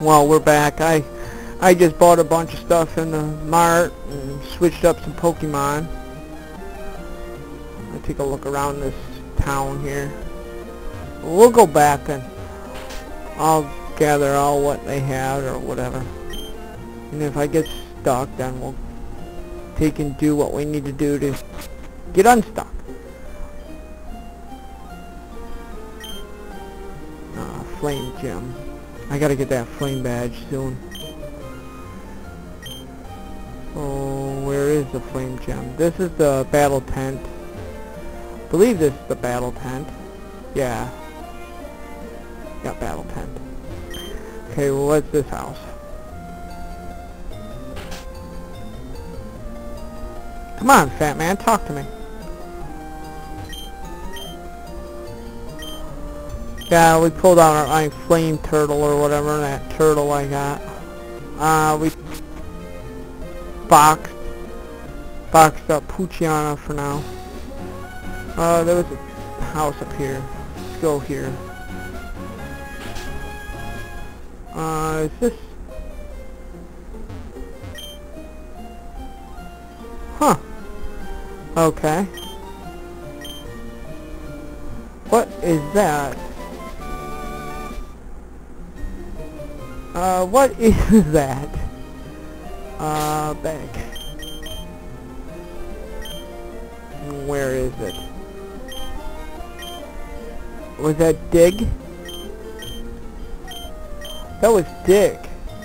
Well, we're back. I just bought a bunch of stuff in the mart and switched up some Pokemon. I'll take a look around this town here. We'll go back and I'll gather all what they have or whatever. And if I get stuck, then we'll take and do what we need to do to get unstuck. Flame gem. I gotta get that flame badge soon. Oh, where is the flame gem? This is the battle tent. I believe this is the battle tent. Yeah. Got battle tent. Okay, well, what's this house? Come on, fat man, talk to me. Yeah, we pulled out our flame turtle or whatever, that turtle I got. We boxed up Poochyena for now. There was a house up here. Let's go here. Is this? Huh. Okay. What is that? What is that? Back. Where is it? Was that dig? That was dig.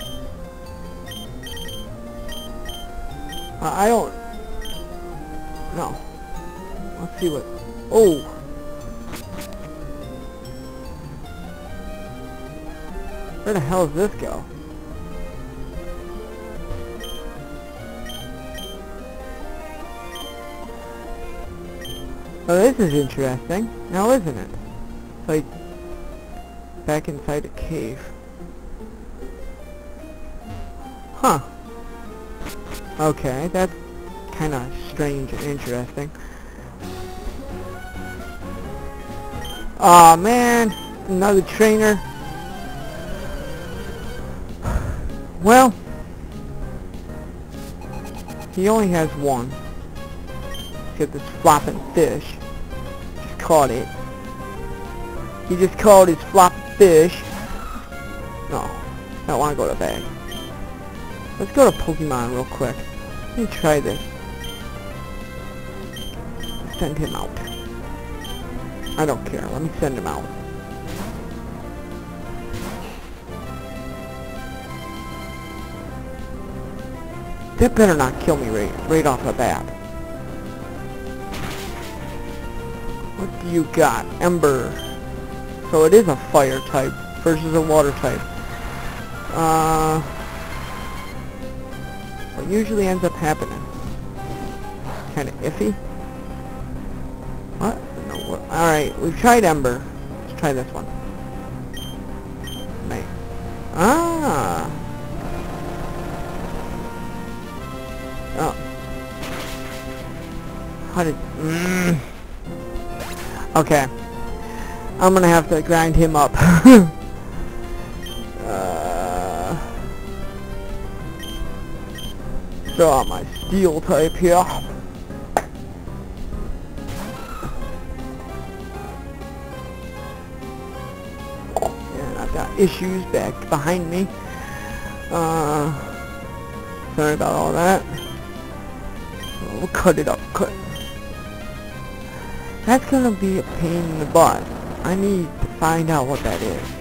I don't... No. Let's see what... Oh! Where the hell does this go? Oh, this is interesting. Now, isn't it? It's like back inside a cave. Huh. Okay, that's kind of strange and interesting. Aw, man. Another trainer. Well, he only has one. Get this flopping fish. Just caught it. He just caught his flopping fish. No, I don't want to go to bag. Let's go to Pokemon real quick. Let me try this. Send him out. I don't care. Let me send him out. That better not kill me right off the bat. What do you got? Ember. So it is a fire type versus a water type. What usually ends up happening? Kinda iffy? What? No, alright, we've tried Ember. Let's try this one. Nice. Ah! Oh. How did... Okay. I'm gonna have to grind him up. Throw out my steel type here. And I've got issues back behind me. Sorry about all that. We'll cut it up. Cut. That's gonna be a pain in the butt. I need to find out what that is.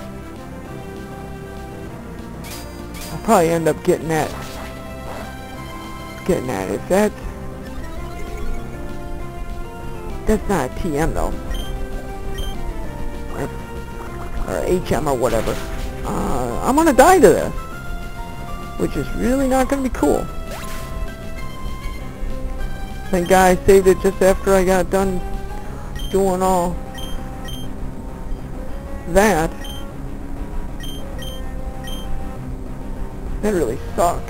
I'll probably end up getting that. If that's not a TM though, or HM or whatever. I'm gonna die to this, which is really not gonna be cool. Thank God I saved it just after I got done doing all that. That really sucked.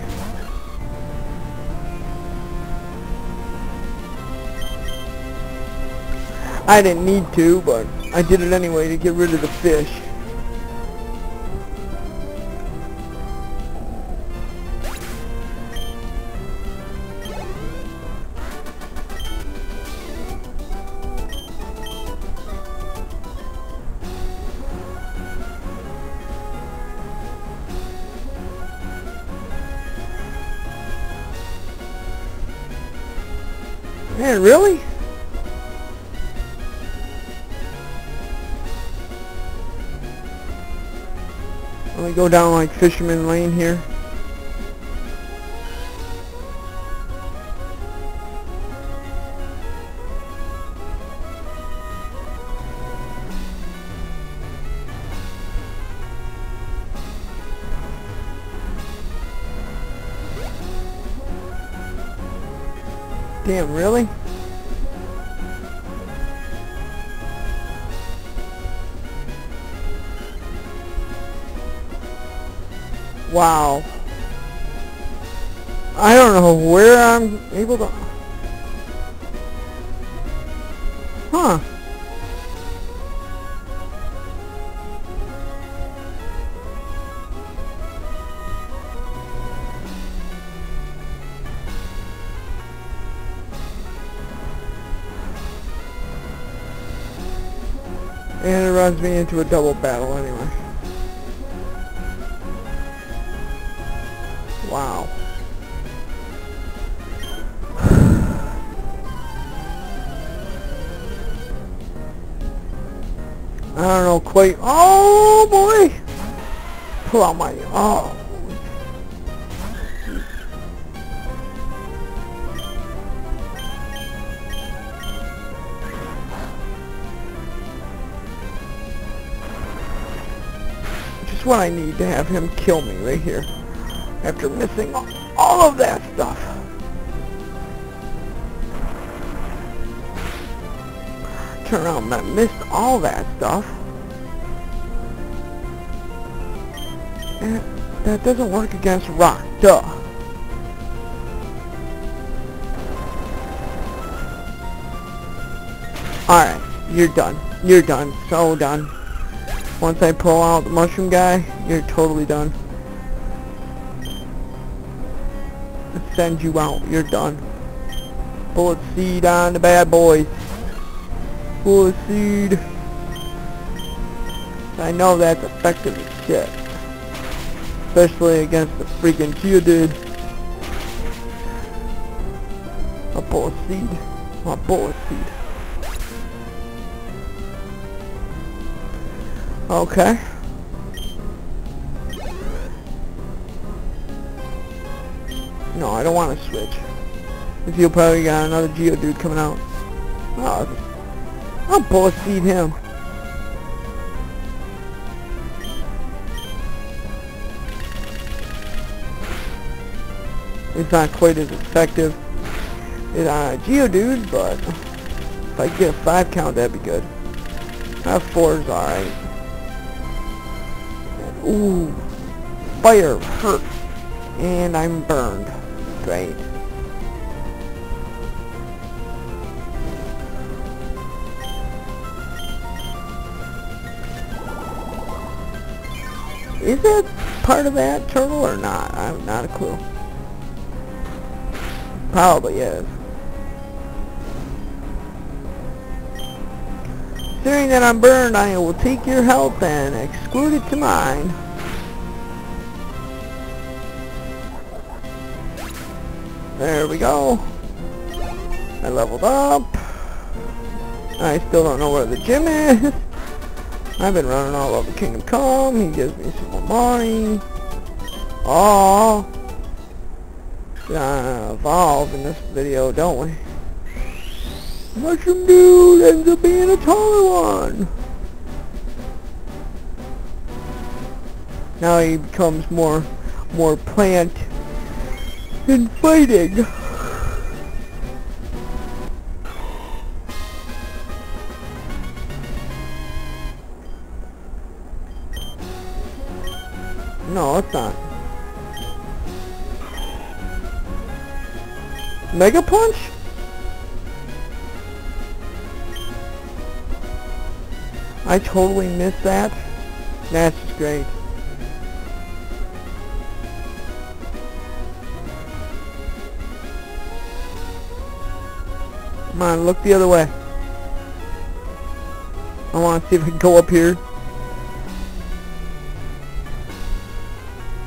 I didn't need to, but I did it anyway to get rid of the fish. Man, really? Let me go down like Fisherman Lane here. Damn, really? Wow. I don't know where I'm able to... Huh. And it runs me into a double battle anyway. Wow. I don't know quite. Oh boy! Pull out my... Oh. Just what I need to have him kill me right here. After missing all of that stuff. Turn around, I missed all that stuff. And that doesn't work against rock, duh. Alright, you're done. You're done. So done. Once I pull out the mushroom guy, you're totally done. Send you out. You're done. Bullet seed on the bad boys. Bullet seed. I know that's effective as shit. Especially against the freaking Geodude. A bullet seed. A bullet seed. Okay. No, I don't want to switch. Because he'll probably got another Geodude coming out. I'll bullet seed him. It's not quite as effective as Geodude, but if I get a 5 count, that'd be good. 4 is alright. Ooh, fire hurts, and I'm burned. Great. Is it part of that turtle or not? I have not a clue. Probably is. Considering that I'm burned, I will take your health and exclude it to mine. There we go. I leveled up. I still don't know where the gym is. I've been running all over Kingdom Come. He gives me some more money. Aww. Evolve in this video, don't we? Mushroom Dude ends up being a taller one. Now he becomes more plant and fighting. No, it's not. Mega Punch? I totally missed that. That's just great. Come on, look the other way. I want to see if I can go up here.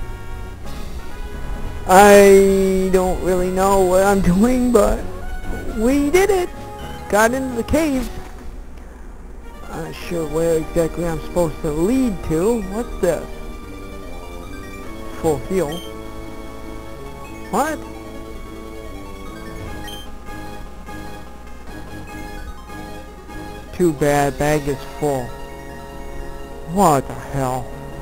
I don't really know what I'm doing, but We did it! Got into the caves. I'm not sure where exactly I'm supposed to lead to. What's this? Full heal. What? Too bad, bag is full. What the hell?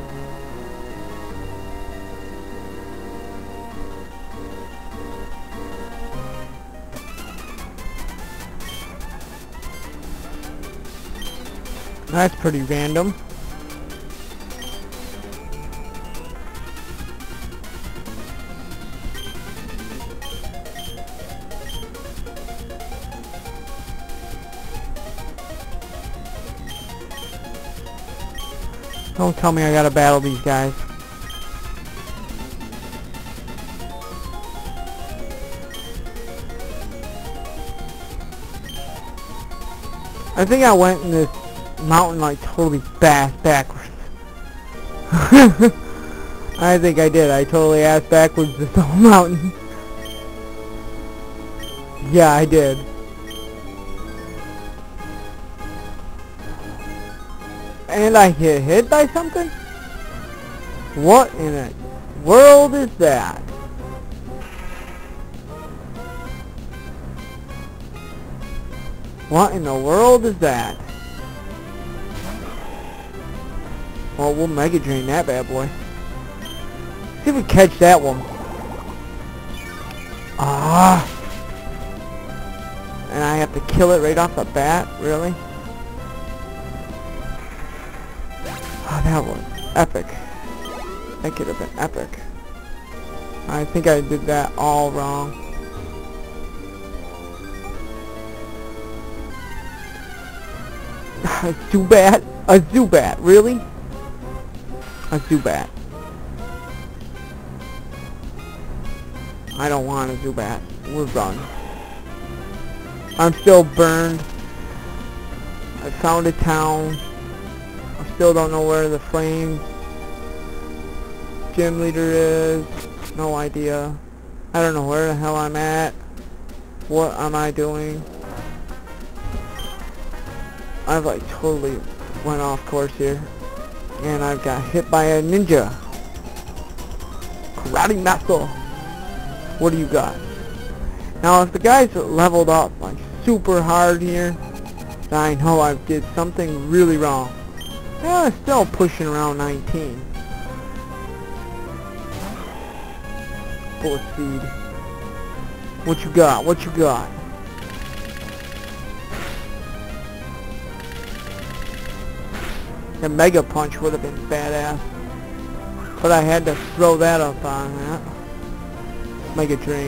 That's pretty random. Don't tell me I gotta battle these guys. I think I went in this mountain like totally backwards. I think I did. I totally ass backwards this whole mountain. Yeah, I did. And I get hit by something? What in the world is that? What in the world is that? Well, we'll Mega Drain that bad boy. See if we catch that one. Ah! And I have to kill it right off the bat? Really? Oh, that was epic. That could have been epic. I think I did that all wrong. A Zubat? A Zubat, really? A Zubat. I don't want a Zubat. We're done. I'm still burned. I found a town. I still don't know where the flame gym leader is. No idea. I don't know where the hell I'm at. What am I doing? I've like totally went off course here. And I've got hit by a ninja. Karate Muscle. What do you got? Now if the guy's leveled up like super hard here, then I know I did something really wrong. Yeah, it's still pushing around 19. Bullet Seed. What you got? What you got? The Mega Punch would have been badass. But I had to throw that up on that. Mega Drain.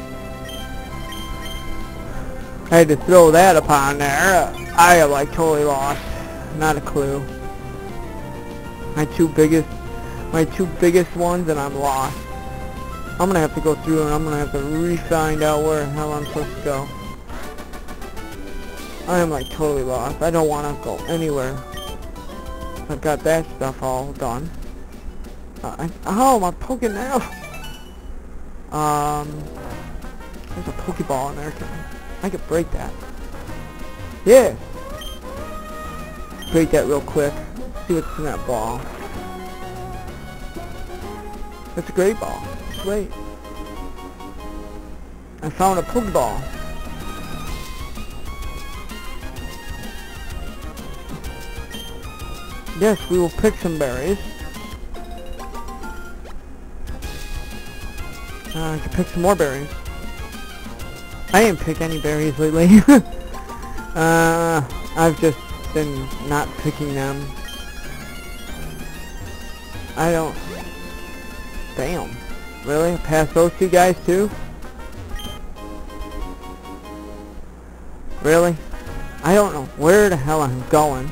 I had to throw that upon there. I have like totally lost. Not a clue. My two biggest ones, and I'm lost. I'm gonna have to go through and I'm gonna have to re-find out where the hell I'm supposed to go. I am like totally lost. I don't want to go anywhere. I've got that stuff all done. Oh, my Pokénail. There's a Pokeball in there. I could break that. Yeah. Break that real quick. See what's in that ball. That's a great ball. Sweet. I found a Pokeball. Yes, we will pick some berries. I can pick some more berries. I didn't pick any berries lately. I've just been not picking them. I don't... Damn. Really? Pass those two guys too? Really? I don't know where the hell I'm going.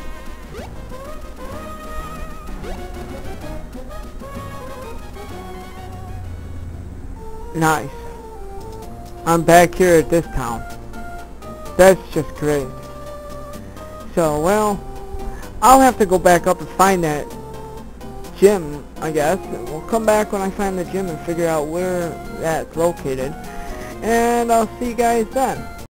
Nice. I'm back here at this town. That's just great. So, well, I'll have to go back up and find that gym, I guess. We'll come back when I find the gym and figure out where that's located. And I'll see you guys then.